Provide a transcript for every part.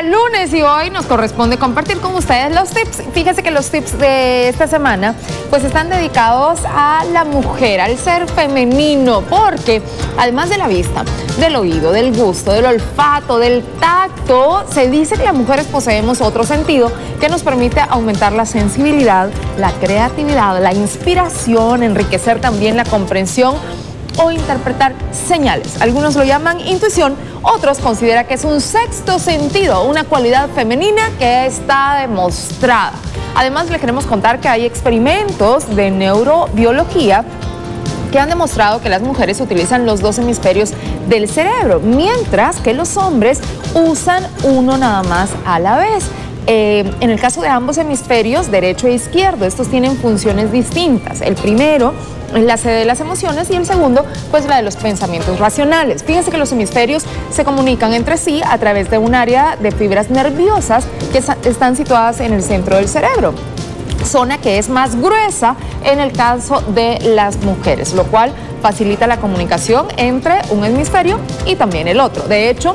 día lunes y hoy nos corresponde compartir con ustedes los tips. Fíjense que los tips de esta semana pues están dedicados a la mujer, al ser femenino, porque además de la vista, del oído, del gusto, del olfato, del tacto, se dice que las mujeres poseemos otro sentido que nos permite aumentar la sensibilidad, la creatividad, la inspiración, enriquecer también la comprensión o interpretar señales. Algunos lo llaman intuición, otros consideran que es un sexto sentido, una cualidad femenina que está demostrada. Además, les queremos contar que hay experimentos de neurobiología que han demostrado que las mujeres utilizan los dos hemisferios del cerebro, mientras que los hombres usan uno nada más a la vez. En el caso de ambos hemisferios, derecho e izquierdo, estos tienen funciones distintas. El primero es la sede de las emociones y el segundo, pues la de los pensamientos racionales. Fíjense que los hemisferios se comunican entre sí a través de un área de fibras nerviosas que están situadas en el centro del cerebro, zona que es más gruesa en el caso de las mujeres, lo cual facilita la comunicación entre un hemisferio y también el otro. De hecho,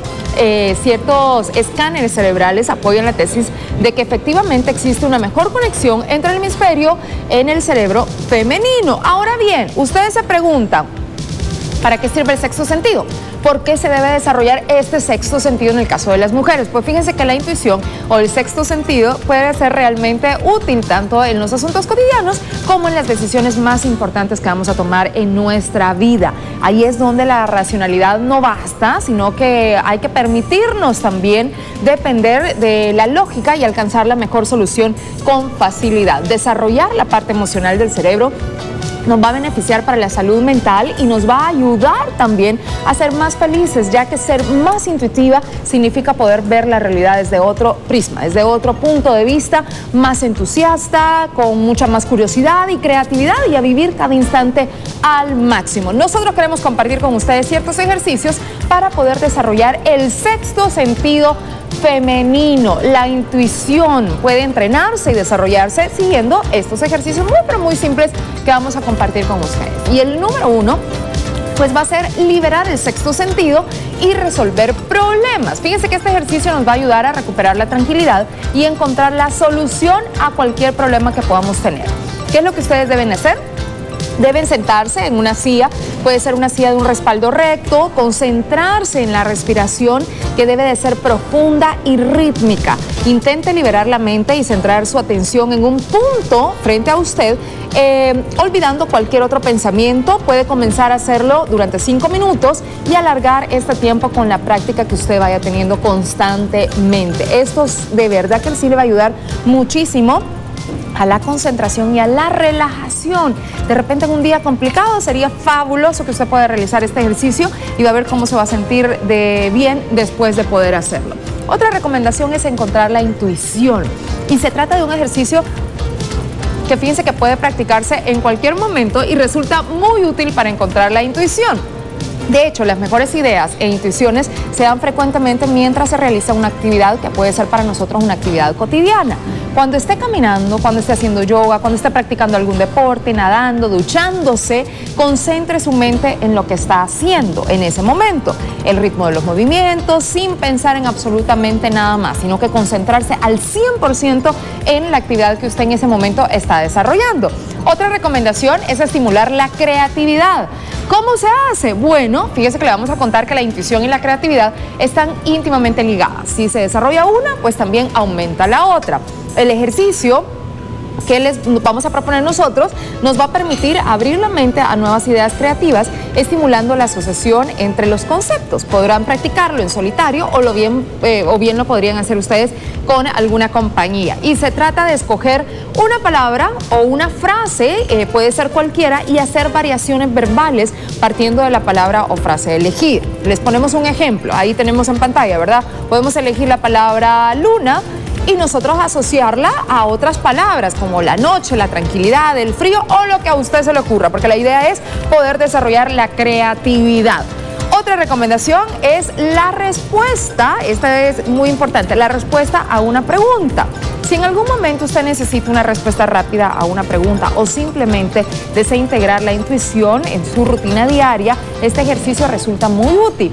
ciertos escáneres cerebrales apoyan la tesis de que efectivamente existe una mejor conexión entre el hemisferio en el cerebro femenino. Ahora bien, ustedes se preguntan, ¿para qué sirve el sexto sentido? ¿Por qué se debe desarrollar este sexto sentido en el caso de las mujeres? Pues fíjense que la intuición o el sexto sentido puede ser realmente útil tanto en los asuntos cotidianos como en las decisiones más importantes que vamos a tomar en nuestra vida. Ahí es donde la racionalidad no basta, sino que hay que permitirnos también depender de la lógica y alcanzar la mejor solución con facilidad. Desarrollar la parte emocional del cerebro nos va a beneficiar para la salud mental y nos va a ayudar también a ser más felices, ya que ser más intuitiva significa poder ver la realidad desde otro prisma, desde otro punto de vista, más entusiasta, con mucha más curiosidad y creatividad y a vivir cada instante al máximo. Nosotros queremos compartir con ustedes ciertos ejercicios para poder desarrollar el sexto sentido femenino. La intuición puede entrenarse y desarrollarse siguiendo estos ejercicios muy simples que vamos a compartir con ustedes. Y el número uno pues va a ser liberar el sexto sentido y resolver problemas. Fíjense que este ejercicio nos va a ayudar a recuperar la tranquilidad y encontrar la solución a cualquier problema que podamos tener. ¿Qué es lo que ustedes deben hacer? Deben sentarse en una silla, puede ser una silla de un respaldo recto, concentrarse en la respiración que debe de ser profunda y rítmica. Intente liberar la mente y centrar su atención en un punto frente a usted, olvidando cualquier otro pensamiento. Puede comenzar a hacerlo durante 5 minutos y alargar este tiempo con la práctica que usted vaya teniendo constantemente. Esto de verdad que sí le va a ayudar muchísimo a la concentración y a la relajación. De repente en un día complicado sería fabuloso que usted pueda realizar este ejercicio y va a ver cómo se va a sentir de bien después de poder hacerlo. Otra recomendación es encontrar la intuición y se trata de un ejercicio que fíjense que puede practicarse en cualquier momento y resulta muy útil para encontrar la intuición. De hecho, las mejores ideas e intuiciones se dan frecuentemente mientras se realiza una actividad que puede ser para nosotros una actividad cotidiana. Cuando esté caminando, cuando esté haciendo yoga, cuando esté practicando algún deporte, nadando, duchándose, concentre su mente en lo que está haciendo en ese momento. El ritmo de los movimientos, sin pensar en absolutamente nada más, sino que concentrarse al 100% en la actividad que usted en ese momento está desarrollando. Otra recomendación es estimular la creatividad. ¿Cómo se hace? Bueno, fíjese que le vamos a contar que la intuición y la creatividad están íntimamente ligadas. Si se desarrolla una, pues también aumenta la otra. El ejercicio que les vamos a proponer nosotros nos va a permitir abrir la mente a nuevas ideas creativas, estimulando la asociación entre los conceptos. Podrán practicarlo en solitario o bien lo podrían hacer ustedes con alguna compañía. Y se trata de escoger una palabra o una frase, puede ser cualquiera, y hacer variaciones verbales partiendo de la palabra o frase elegida. Les ponemos un ejemplo, ahí tenemos en pantalla, ¿verdad? Podemos elegir la palabra luna y nosotros asociarla a otras palabras como la noche, la tranquilidad, el frío o lo que a usted se le ocurra, porque la idea es poder desarrollar la creatividad. Otra recomendación es la respuesta, esta es muy importante, la respuesta a una pregunta. Si en algún momento usted necesita una respuesta rápida a una pregunta o simplemente desea integrar la intuición en su rutina diaria, este ejercicio resulta muy útil.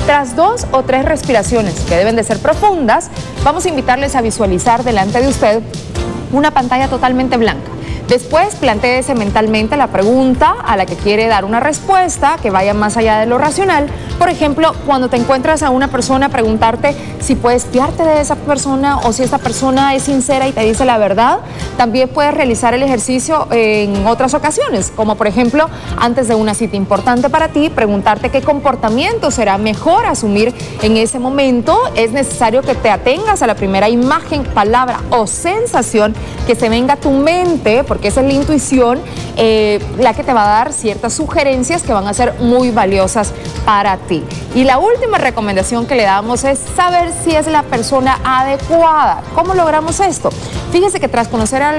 Tras 2 o 3 respiraciones, que deben de ser profundas, vamos a invitarles a visualizar delante de usted una pantalla totalmente blanca. Después, plantéese mentalmente la pregunta a la que quiere dar una respuesta que vaya más allá de lo racional. Por ejemplo, cuando te encuentras a una persona, preguntarte si puedes fiarte de esa persona o si esta persona es sincera y te dice la verdad. También puedes realizar el ejercicio en otras ocasiones, como por ejemplo, antes de una cita importante para ti, preguntarte qué comportamiento será mejor asumir en ese momento. Es necesario que te atengas a la primera imagen, palabra o sensación que se venga a tu mente, porque esa es la intuición, la que te va a dar ciertas sugerencias que van a ser muy valiosas para ti. Y la última recomendación que le damos es saber si es la persona adecuada. ¿Cómo logramos esto? Fíjese que tras conocer a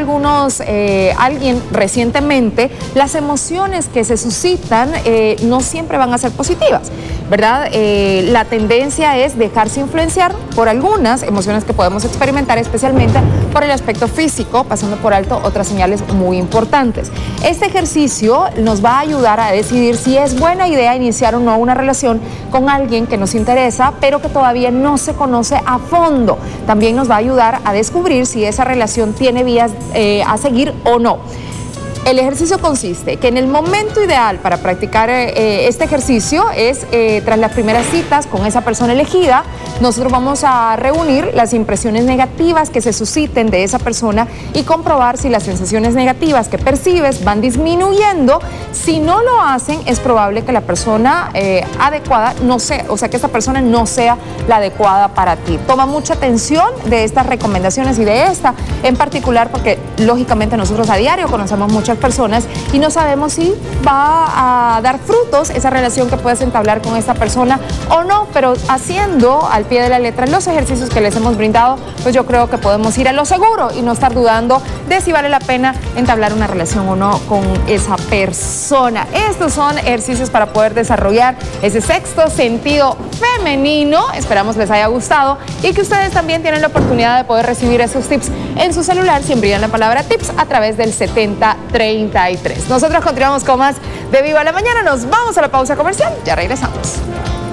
alguien recientemente, las emociones que se suscitan no siempre van a ser positivas, ¿verdad? La tendencia es dejarse influenciar por algunas emociones que podemos experimentar, especialmente por el aspecto físico, pasando por alto otras señales muy importantes. Este ejercicio nos va a ayudar a decidir si es buena idea iniciar o no una relación con alguien que nos interesa, pero que todavía no se conoce a fondo. También nos va a ayudar a descubrir si esa relación tiene vías a seguir o no. El ejercicio consiste que en el momento ideal para practicar este ejercicio es tras las primeras citas con esa persona elegida. Nosotros vamos a reunir las impresiones negativas que se susciten de esa persona y comprobar si las sensaciones negativas que percibes van disminuyendo. Si no lo hacen, es probable que la persona adecuada no sea, o sea, que esta persona no sea la adecuada para ti. Toma mucha atención de estas recomendaciones y de esta en particular, porque lógicamente nosotros a diario conocemos muchas personas y no sabemos si va a dar frutos esa relación que puedes entablar con esta persona o no, pero haciendo al pie de la letra los ejercicios que les hemos brindado, pues yo creo que podemos ir a lo seguro y no estar dudando de si vale la pena entablar una relación o no con esa persona. Estos son ejercicios para poder desarrollar ese sexto sentido femenino. Esperamos les haya gustado y que ustedes también tienen la oportunidad de poder recibir esos tips en su celular si envían la palabra tips a través del 7033. Nosotros continuamos con más de Viva la Mañana. Nos vamos a la pausa comercial. Ya regresamos.